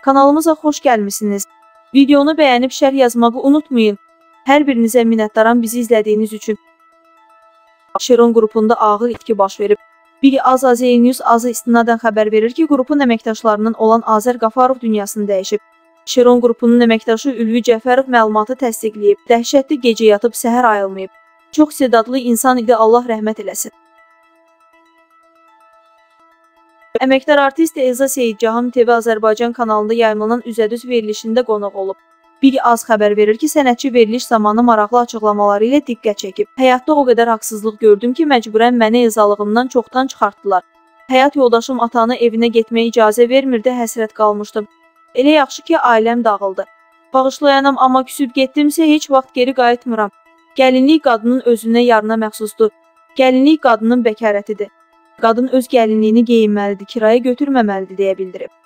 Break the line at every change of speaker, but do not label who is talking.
Kanalımıza xoş gəlmisiniz. Videonu bəyənib şərh yazmağı unutmayın. Hər birinizə minnətdaram bizi izlədiyiniz üçün. Şeron qrupunda ağır itki baş verib. Biri Azaznews azı istinadən xəbər verir ki, qrupun əməkdaşlarından olan Azər Qafarov dünyasını dəyişib. Şeron qrupunun əməkdaşı Ülvi Cəfərov məlumatı təsdiqləyib. Dəhşətli gecə yatıb səhər ayılmayıb. Çox istedadlı insan idi, Allah rəhmət eləsin. Əməkdar artist Elza Seyidcahan TV Azərbaycan kanalında yayımlanan üzədüz verilişində qonaq olub. Biri az xəbər verir ki, sənətçi veriliş zamanı maraqlı açıqlamaları ilə diqqət çəkib. Həyatda o qədər haqsızlıq gördüm ki, məcburən məni ezalığımdan çoxdan çıxartdılar. Həyat yoldaşım atanı evinə getməyə icazə vermirdi, həsrət qalmışdım. Elə yaxşı ki, ailəm dağıldı. Bağışlayanam, amma küsüb getdimsə heç vaxt geri qayıtmıram. Gəlinlik qadının özünə yarına məxsusdur. Gəlinlik qadının bəkarətidir. Qadın öz gəlinliyini geyinməlidir, kiraya götürməməlidir deyə bildirib.